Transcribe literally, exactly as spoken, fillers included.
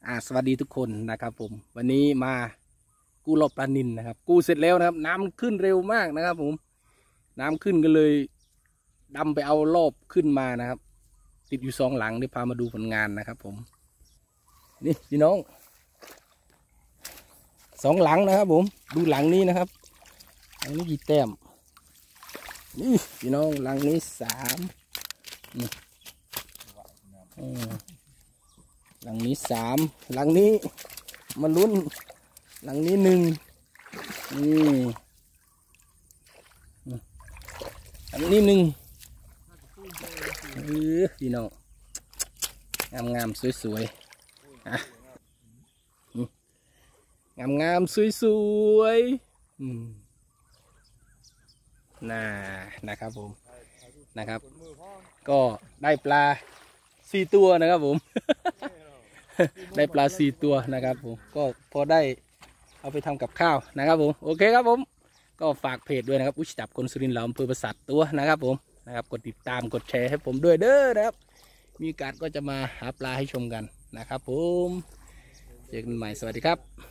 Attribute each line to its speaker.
Speaker 1: อ่าสวัสดีทุกคนนะครับผมวันนี้มากู้รอบปลานิลนะครับกู้เสร็จแล้วนะครับน้ำขึ้นเร็วมากนะครับผมน้ำขึ้นก็เลยดำไปเอารอบขึ้นมานะครับติดอยู่สองหลังเดี๋ยวพามาดูผลงานนะครับผมนี่พี่น้องสองหลังนะครับผมดูหลังนี้นะครับหลังนี้กี่แต้มนี่พี่น้องหลังนี้สามนี่หลังนี้สามหลังนี้มาลุ้นหลังนี้หนึ่งนี่หลังนี้หนึ่งเออพี่น้องงามงามสวยสวยอ่ะงามงามสวยสวยน่านะครับผมนะครับก็ได้ปลาสี่ตัวนะครับผม ได้ปลาสี่ตัวนะครับผมก็พอได้เอาไปทำกับข้าวนะครับผมโอเคครับผมก็ฝากเพจด้วยนะครับอุชจับคนสุรินทร์เราอำเภอประสาทตัวนะครับผมนะครับกดติดตามกดแชร์ให้ผมด้วยเด้อนะครับมีโอกาสก็จะมาหาปลาให้ชมกันนะครับผมเจอกันใหม่สวัสดีครับ